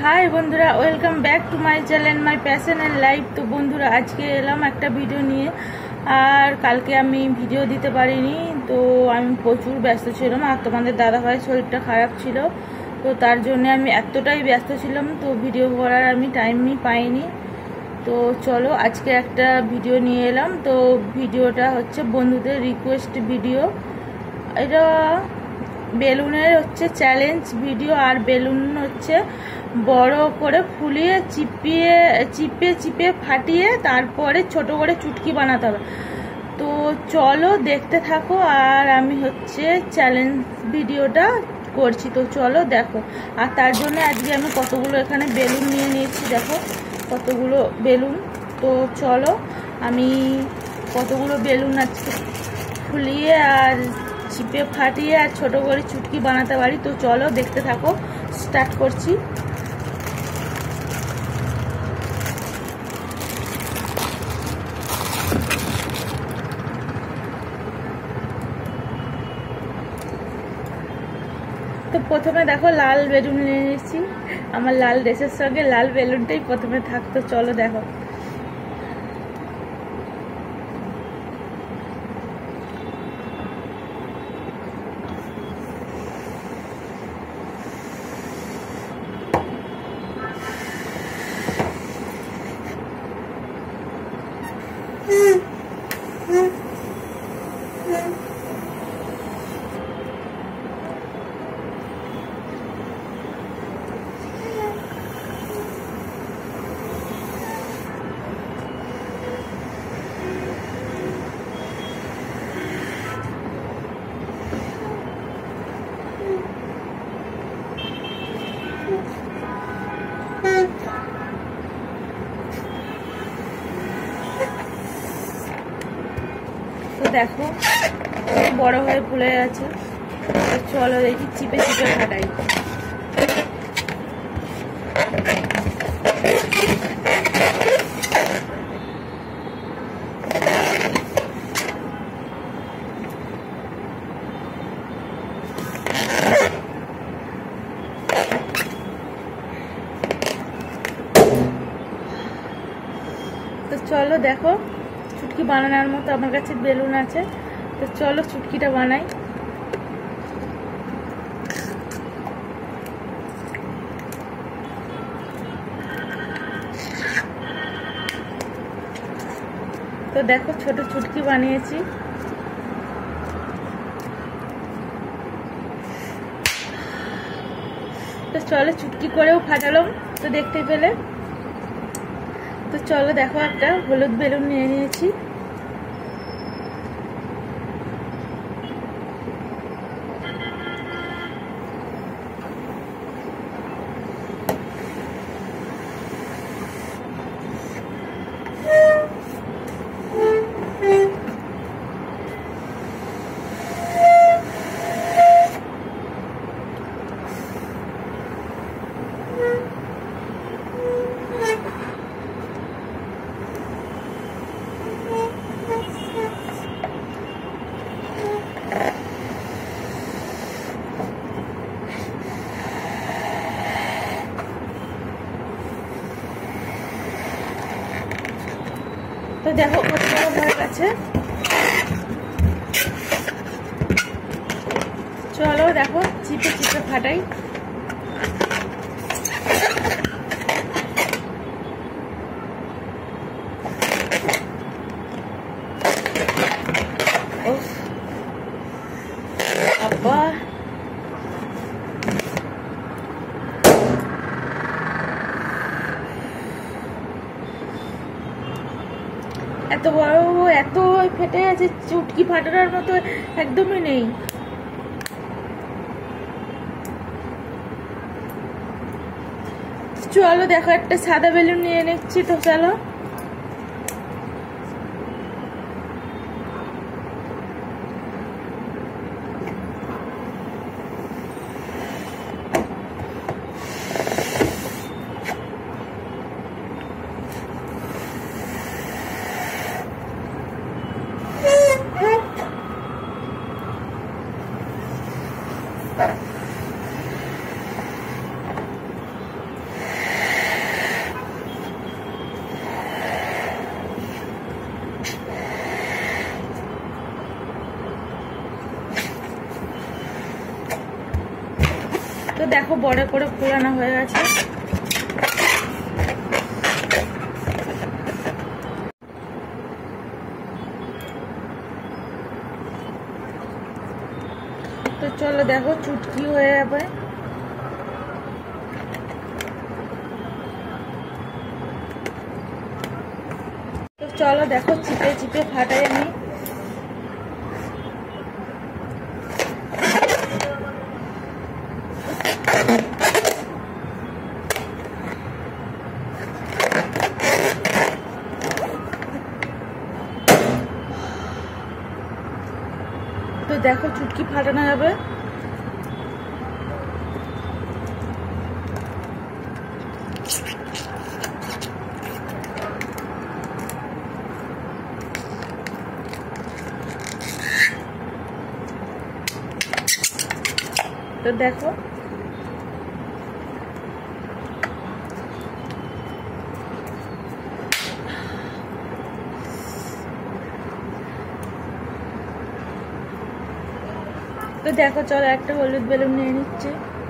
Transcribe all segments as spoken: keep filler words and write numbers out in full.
High বন্ধুরা, welcome back to my channel My Passion and Life. তো বন্ধুরা, আজকে এলাম একটা ভিডিও নিয়ে। আর কালকে আমি ভিডিও দিতে পারিনি, তো আমি প্রচুর ব্যস্ত ছিলাম। আর তোমাদের দাদাভাইয়ের শরীরটা খারাপ ছিল, তো তার জন্য আমি এতটাই ব্যস্ত ছিলাম, তো ভিডিও করার আমি টাইমই পাইনি। তো চলো আজকে একটা ভিডিও নিয়ে এলাম। তো ভিডিওটা হচ্ছে বন্ধুদের রিকোয়েস্ট ভিডিও। এটা বেলুনের হচ্ছে চ্যালেঞ্জ ভিডিও। আর বেলুন হচ্ছে বড় করে ফুলিয়ে চিপিয়ে চিপে চিপে ফাটিয়ে তারপরে ছোট করে চুটকি বানাতে হবে। তো চলো দেখতে থাকো। আর আমি হচ্ছে চ্যালেঞ্জ ভিডিওটা করছি, তো চলো দেখো। আর তার জন্য আজকে আমি কতগুলো এখানে বেলুন নিয়ে নিয়েছি, দেখো কতগুলো বেলুন। তো চলো আমি কতগুলো বেলুন আজকে ফুলিয়ে আর চিপে ফাটিয়ে আর ছোট করে চুটকি বানাতে পারি। তো চলো দেখতে থাকো, স্টার্ট করছি। তো প্রথমে দেখো লাল বেলুন নিয়ে নিয়েছি। আমার লাল ড্রেসের সঙ্গে লাল বেলুনটাই প্রথমে থাকতো। চলো দেখো। তো দেখো বড় হয়ে ফুলে গেছে। চলো দেখি চিপে চিপে ফাটাই। তো চলো দেখো, চুটকি বানানোর মতো আমার কাছে বেলুন আছে। তো চলো চুটকিটা বানাই। তো দেখো ছোট চুটকি বানিয়েছি। তো চলো চুটকি করেও ফাটালাম, তো দেখতে পেলে। তো চলো দেখো একটা হলুদ বেলুন নিয়ে নিয়েছি। তো দেখো কত বড় হয়ে গেছে। চলো দেখো চিপে চিপে ফাটাই। আব্বা এত বড় এত ফেটে গেছে, চুটকি ফাটানোর মতো একদমই নেই। চলো দেখো একটা সাদা বেলুন নিয়ে নিচ্ছি। তো চলো দেখো বড় করে ফোলানো হয়ে গেছে। তো চলো দেখো চুটকি হয়ে যাবে। তো চলো দেখো চিপে চিপে ফাটাই আমি। তো দেখো চুটকি ফাটানো যাবে। তো দেখো তো দেখো চলো একটা হলুদ বেলুন নিয়ে নিচ্ছে।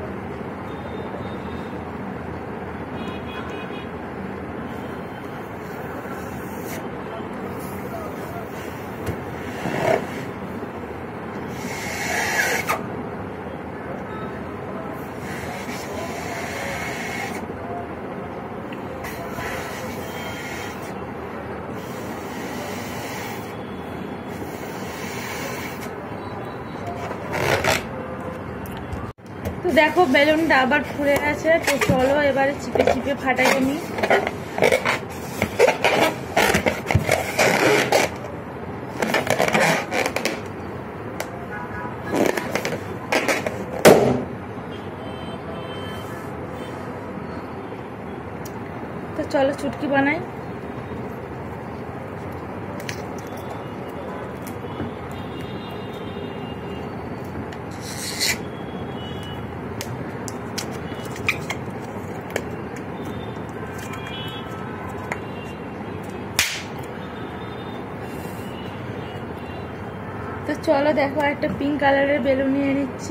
তো দেখো বেলুনটা আবার ফুলে গেছে। তো চলো এবারে চিপে চিপে ফাটাই নি। তো চলো চুটকি বানাই। তো চলো দেখো একটা পিঙ্ক কালারের বেলুন নিয়ে নিচ্ছি।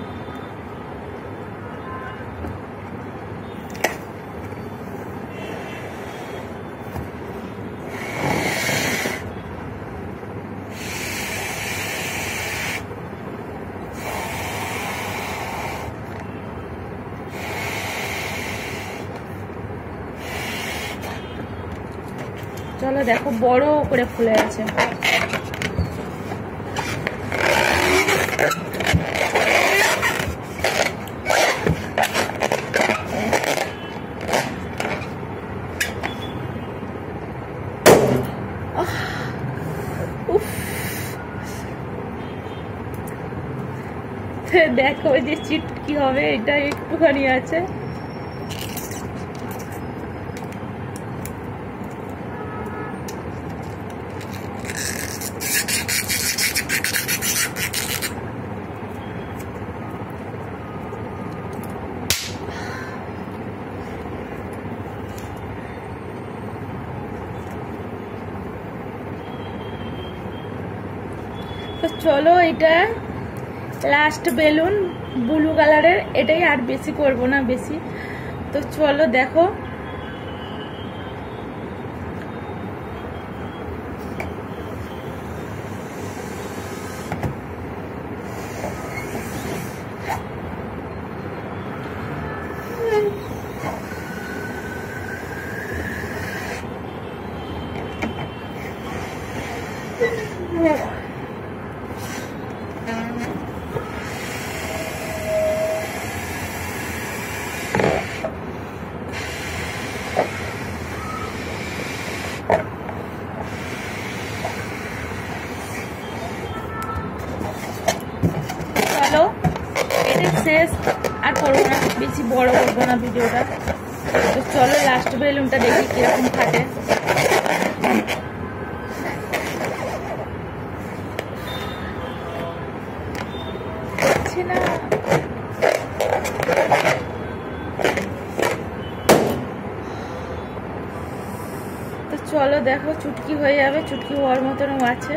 চলো দেখো বড় করে ফুলে আছে। দেখো যে চিটকি হবে, এটা একটুখানি আছে। তো চলো এটা লাস্ট বেলুন ব্লু কালারের, এটাই আর বেশি করব না বেশি। তো চলো দেখো শেষ, আর করবো না, বেশি বড় করবো না ভিডিওটা। তো চলো লাস্ট বেলুনটা দেখি কিরকম ফাটে। না তো চলো দেখো চুটকি হয়ে যাবে, চুটকি হওয়ার মতনও আছে।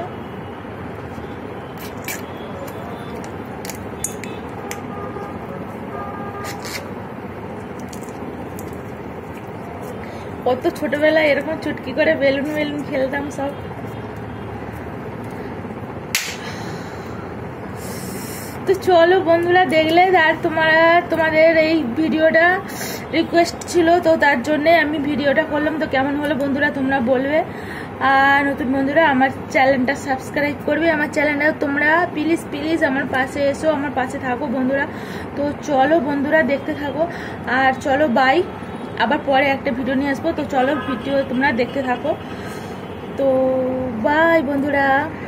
কত ছোটবেলায় এরকম চুটকি করে বেলুন বেলুন খেলতাম সব। তো চলো বন্ধুরা, দেখলে আর তোমরা তোমাদের এই ভিডিওটা রিকোয়েস্ট ছিল, তো তার জন্যে আমি ভিডিওটা করলাম। তো কেমন হলো বন্ধুরা তোমরা বলবে। আর নতুন বন্ধুরা আমার চ্যানেলটা সাবস্ক্রাইব করবে, আমার চ্যানেলটা তোমরা প্লিজ প্লিজ আমার পাশে এসো, আমার পাশে থাকো বন্ধুরা। তো চলো বন্ধুরা দেখতে থাকো, আর চলো বাই, আবার পরে একটা ভিডিও নিয়ে আসবো। তো চলো ভিডিও তোমরা দেখতে থাকো, তো বাই বন্ধুরা।